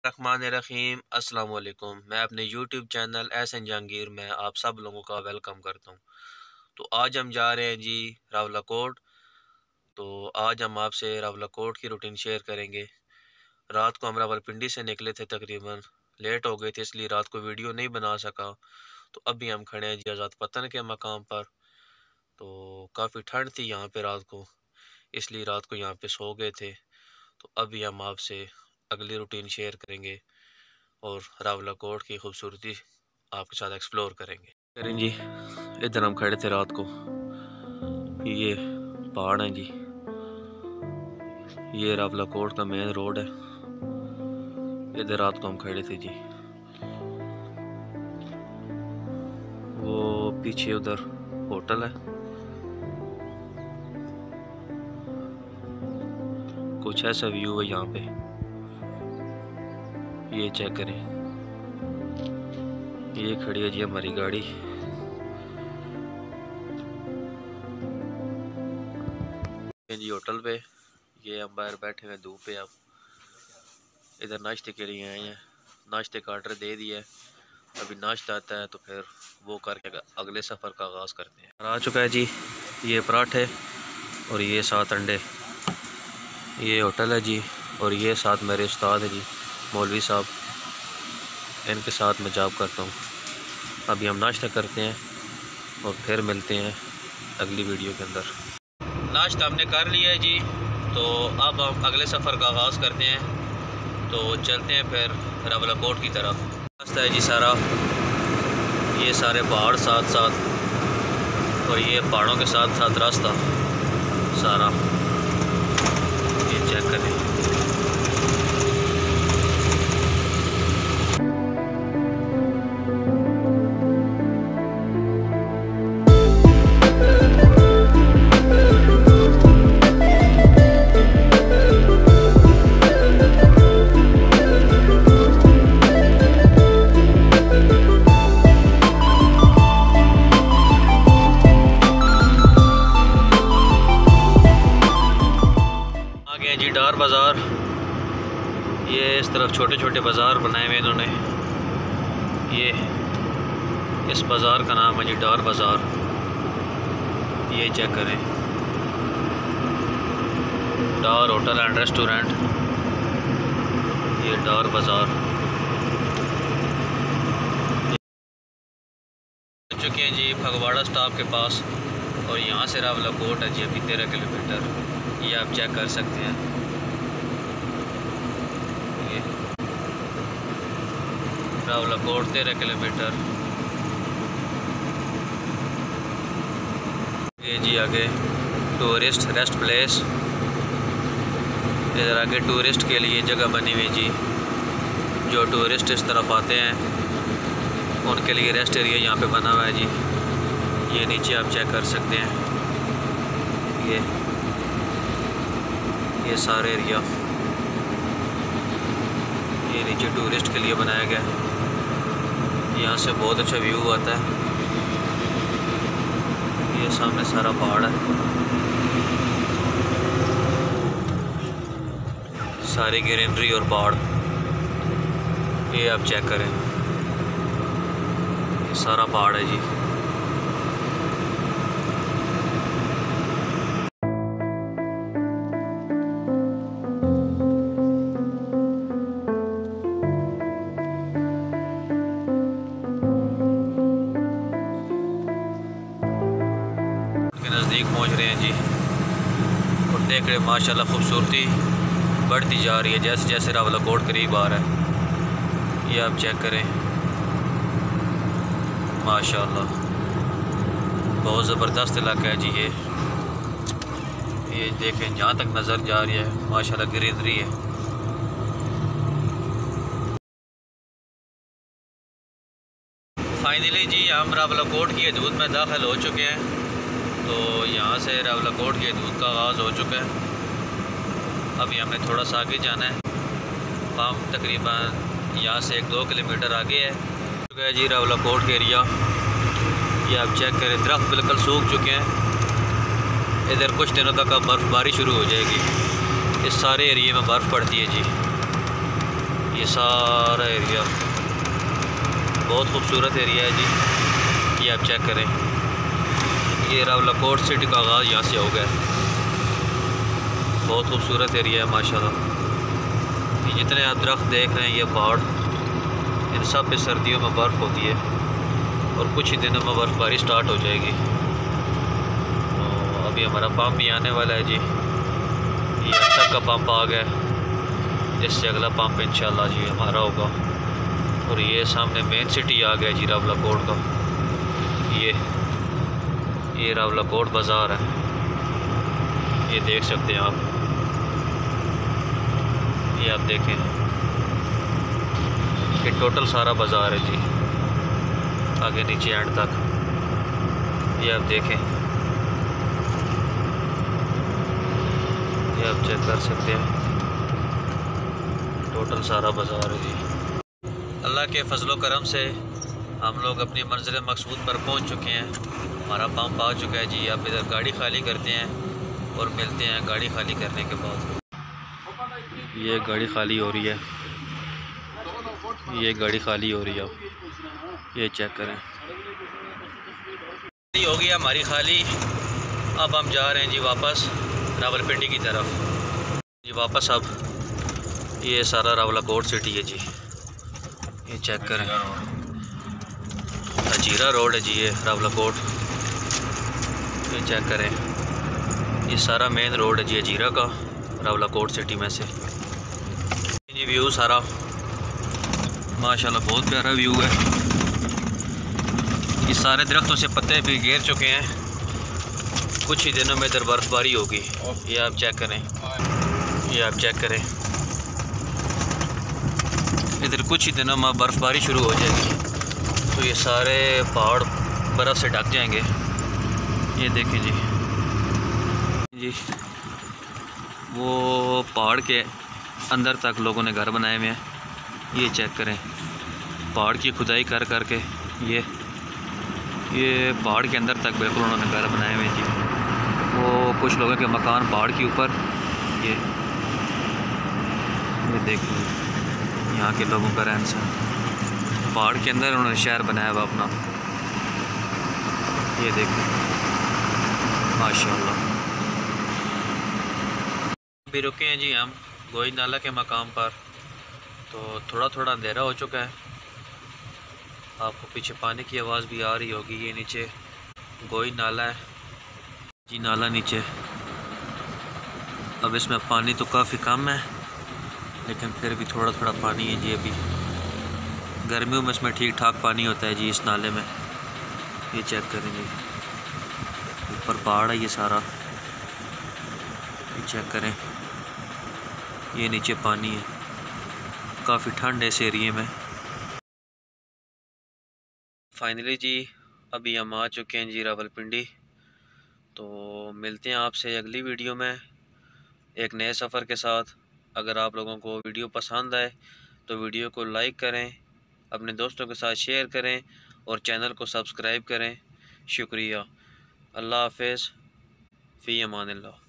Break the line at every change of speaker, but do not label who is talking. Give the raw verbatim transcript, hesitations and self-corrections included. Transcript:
रहमानिर्रहीम अस्सलाम वालेकुम। मैं अपने यूट्यूब चैनल एहसन जहांगीर में आप सब लोगों का वेलकम करता हूं। तो आज हम जा रहे हैं जी रावलाकोट। तो आज हम आपसे रावलाकोट की रूटीन शेयर करेंगे। रात को हम रावलपिंडी से निकले थे, तकरीबन लेट हो गए थे, इसलिए रात को वीडियो नहीं बना सका। तो अभी हम खड़े हैं जी आज़ाद पतन के मकाम पर। तो काफ़ी ठंड थी यहाँ पे रात को, इसलिए रात को यहाँ पे सो गए थे। तो अभी हम आपसे अगली रूटीन शेयर करेंगे और रावलाकोट की खूबसूरती आपके साथ एक्सप्लोर करेंगे करें जी। इधर हम खड़े थे रात को, ये पहाड़ है जी, ये रावलाकोट का मेन रोड है। इधर रात को हम खड़े थे जी। वो पीछे उधर होटल है, कुछ ऐसा व्यू है यहाँ पे, ये चेक करें। ये खड़ी है जी हमारी गाड़ी। जी होटल पे, ये हम बाहर बैठे हुए धूप पे। आप इधर नाश्ते के लिए आए हैं, नाश्ते का ऑर्डर दे दिया है। अभी नाश्ता आता है तो फिर वो करके अगले सफ़र का आगाज़ करते हैं। आ चुका है जी ये पराठे और ये सात अंडे। ये होटल है जी, और ये साथ मेरे उस्ताद है जी, मौलवी साहब, इनके साथ मैं जॉब करता हूँ। अभी हम नाश्ता करते हैं और फिर मिलते हैं अगली वीडियो के अंदर। नाश्ता हमने कर लिया है जी, तो अब हम अगले सफ़र का आगाज़ करते हैं। तो चलते हैं फिर रावलाकोट की तरफ। रास्ता है जी सारा, ये सारे पहाड़ साथ साथ, और ये पहाड़ों के साथ साथ रास्ता सारा, ये चेक करें। डार बाज़ार, ये इस तरफ छोटे छोटे बाज़ार बनाए हुए इन्होंने। ये इस बाज़ार का नाम है जी डार बाज़ार। ये चेक करें, डार होटल एंड रेस्टोरेंट, ये डार बाज़ार। चुके हैं जी फगवाड़ा स्टॉप के पास, और यहाँ से रावलाकोट है जी अभी तेरह किलोमीटर। ये आप चेक कर सकते हैं। ये रावलाकोट तेरह किलोमीटर। ये जी आगे टूरिस्ट रेस्ट प्लेस, इधर आगे टूरिस्ट के लिए जगह बनी हुई जी। जो टूरिस्ट इस तरफ आते हैं उनके लिए रेस्ट एरिया यहाँ पे बना हुआ है जी। ये नीचे आप चेक कर सकते हैं, ये ये सारे एरिया, ये नीचे टूरिस्ट के लिए बनाया गया। यहाँ से बहुत अच्छा व्यू आता है। ये सामने सारा पहाड़ है, सारी ग्रीनरी और पहाड़, ये आप चेक करें। ये सारा पहाड़ है जी। नज़दीक पहुंच रहे हैं जी, और देख रहे माशाल्लाह खूबसूरती बढ़ती जा रही है जैसे जैसे रावलाकोट करीब आ रहा है। ये आप चेक करें, माशाल्लाह बहुत ज़बरदस्त इलाका है जी। ये ये देखें, जहाँ तक नज़र जा रही है माशाल्लाह ग्रीनरी है। फाइनली जी हम रावलाकोट की हदूद में दाखिल हो चुके हैं। तो यहाँ से रावलाकोट की हदूद का आगाज़ हो चुका है। अभी हमें थोड़ा सा आगे जाना है, हम तकरीबन यहाँ से एक दो किलोमीटर आगे है चुका है जी रावलाकोट के एरिया। ये आप चेक करें, दरख्त बिल्कुल सूख चुके हैं। इधर कुछ दिनों तक अब बर्फ़बारी शुरू हो जाएगी। इस सारे एरिए में बर्फ़ पड़ती है जी। ये सारा एरिया बहुत खूबसूरत एरिया है जी। ये आप चेक करें, ये रावलाकोट सिटी का आगाज़ यहाँ से हो गया। बहुत खूबसूरत एरिया है माशाल्लाह। ये जितने आप दरख्त देख रहे हैं, ये पहाड़, इन सब पे सर्दियों में बर्फ़ होती है और कुछ ही दिनों में बर्फ़बारी स्टार्ट हो जाएगी। तो अभी हमारा पंप भी आने वाला है जी। ये अब तक का पंप आ गया, जिससे अगला पंप इंशाल्लाह जी हमारा होगा। और ये सामने मेन सिटी आ गया जी रावलाकोट का। ये ये रावलाकोट बाज़ार है, ये देख सकते हैं आप। ये आप देखें, ये टोटल सारा बाज़ार है जी, आगे नीचे एंड तक। ये आप देखें, ये आप चेक कर सकते हैं, टोटल सारा बाज़ार है जी। अल्लाह के फजलो करम से हम लोग अपनी मंजिल मकसूद पर पहुंच चुके हैं। हमारा पंप आ चुका है जी। अब इधर गाड़ी खाली करते हैं और मिलते हैं गाड़ी खाली करने के बाद। ये गाड़ी खाली हो रही है, ये गाड़ी खाली हो रही है, ये चेक करें, हो गई हमारी खाली। अब हम जा रहे हैं जी वापस रावलपिंडी की तरफ जी वापस। अब ये सारा रावलाकोट सिटी है जी, ये चेक करें, अजीरा रोड है जी ये रावलाकोट। ये चेक करें, ये सारा मेन रोड है जी अजीरा का, रावलाकोट सिटी में से। ये व्यू सारा माशाल्लाह बहुत प्यारा व्यू है। ये सारे दरख्तों से पत्ते भी गिर चुके हैं, कुछ ही दिनों में इधर बर्फ़बारी होगी। ये आप चेक करें, ये आप चेक करें, इधर कुछ ही दिनों में बर्फ़बारी शुरू हो जाएगी, तो ये सारे पहाड़ बर्फ़ से ढक जाएंगे। ये देखें जी, जी वो पहाड़ के अंदर तक लोगों ने घर बनाए हुए हैं। ये चेक करें, पहाड़ की खुदाई कर कर के ये ये पहाड़ के अंदर तक बिल्कुल उन्होंने घर बनाए हुए हैं जी। वो कुछ लोगों के मकान पहाड़ के ऊपर, ये ये देखिए यहाँ के लोगों का रहन सहन, पहाड़ के अंदर उन्होंने शहर बनाया हुआ अपना। ये देखिए माशाल्लाह। अभी रुके हैं जी हम गोई नाला के मकाम पर, तो थोड़ा थोड़ा अंधेरा हो चुका है। आपको पीछे पानी की आवाज़ भी आ रही होगी। ये नीचे गोई नाला है जी, नाला नीचे। अब इसमें पानी तो काफ़ी कम है, लेकिन फिर भी थोड़ा थोड़ा पानी है जी। अभी गर्मियों में इसमें ठीक ठाक पानी होता है जी इस नाले में। ये चेक करेंगे, ऊपर पहाड़ है ये सारा, ये चेक करें, ये नीचे पानी है। काफ़ी ठंड है इस एरिए में। फाइनली जी अभी हम आ चुके हैं जी रावलपिंडी। तो मिलते हैं आपसे अगली वीडियो में एक नए सफ़र के साथ। अगर आप लोगों को वीडियो पसंद आए तो वीडियो को लाइक करें, अपने दोस्तों के साथ शेयर करें और चैनल को सब्सक्राइब करें। शुक्रिया। अल्लाह हाफ़िज़, फ़ी अमानिल्लाह।